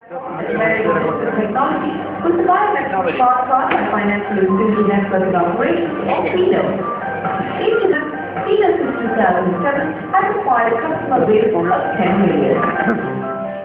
Technology with the biometric short and financial inclusion network operation and Fido. Fido since 2007 has acquired a customer base of 10 million.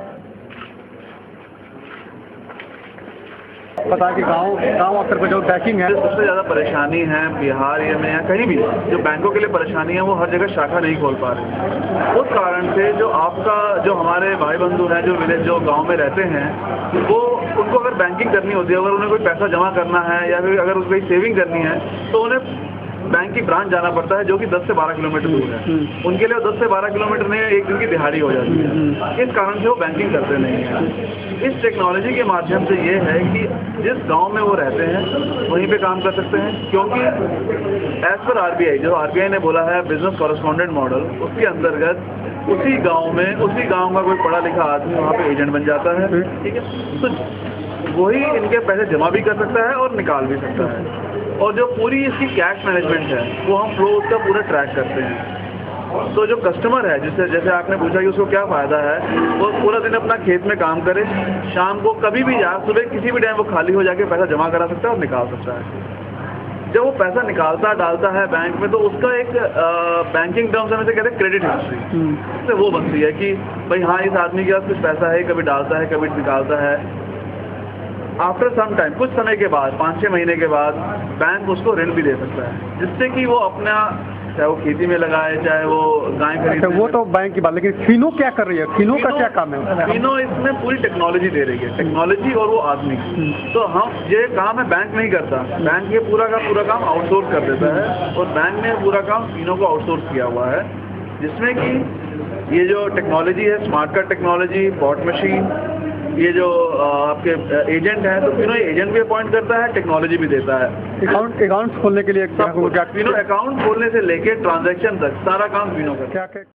पता है कि गांव स्तर पर जो बैंकिंग है सबसे ज़्यादा परेशानी है बिहार में या कहीं भी जो बैंकों के लिए परेशानी है वो हर जगह शाखा नहीं खोल पा रहे। उस कारण से जो हमारे भाई बंधु हैं जो विलेज जो गांव में रहते हैं वो उनको अगर बैंकिंग करनी होती है, अगर उन्हें कोई पैसा जमा करना है या फिर अगर कोई सेविंग करनी है तो उन्हें बैंक की ब्रांच जाना पड़ता है जो कि 10 से 12 किलोमीटर दूर है। उनके लिए 10 से 12 किलोमीटर में एक दिन की दिहाड़ी हो जाती है। इस कारण से वो बैंकिंग करते नहीं हैं। इस टेक्नोलॉजी के माध्यम से ये है कि जिस गांव में वो रहते हैं वहीं पे काम कर सकते हैं, क्योंकि एज पर आरबीआई जो आरबीआई ने बोला है बिजनेस कॉरेस्पॉन्डेंट मॉडल, उसके अंतर्गत उसी गांव का कोई पढ़ा लिखा आदमी वहाँ पे एजेंट बन जाता है। ठीक है, तो वही इनके पैसे जमा भी कर सकता है और निकाल भी सकता है। और जो पूरी इसकी कैश मैनेजमेंट है वो हम फ्लो उसका पूरा ट्रैक करते हैं। तो जो कस्टमर है जैसे आपने पूछा कि उसको क्या फ़ायदा है, वो पूरा दिन अपना खेत में काम करे, शाम को कभी भी जाए, सुबह किसी भी टाइम वो खाली हो जाके पैसा जमा करा सकता है और निकाल सकता है। जब वो पैसा निकालता डालता है बैंक में तो उसका एक बैंकिंग टर्म्स में से कहते हैं क्रेडिट हिस्ट्री, उससे वो बनती है कि भाई हाँ इस आदमी के पास कुछ पैसा है, कभी डालता है कभी निकालता है। आफ्टर सम टाइम कुछ समय के बाद 5-6 महीने के बाद बैंक उसको ऋण भी दे सकता है, जिससे कि वो अपना चाहे वो खेती में लगाए चाहे वो गाय खरीदे। वो तो बैंक की बात, लेकिन फिनो क्या कर रही है? फिनो का क्या काम है? फिनो इसमें पूरी टेक्नोलॉजी दे रही है, टेक्नोलॉजी और वो आदमी। तो हम ये काम है बैंक नहीं करता, बैंक ये पूरा का पूरा काम आउटसोर्स कर देता है और बैंक ने पूरा काम फिनो को आउटसोर्स किया हुआ है, जिसमें कि ये जो टेक्नोलॉजी है smart card technology, bot machine, ये जो आपके एजेंट हैं तो फिनो एजेंट भी अपॉइंट करता है, टेक्नोलॉजी भी देता है। अकाउंट खोलने के लिए फिनो अकाउंट खोलने से लेके ट्रांजैक्शन तक सारा काम फिनो करता है।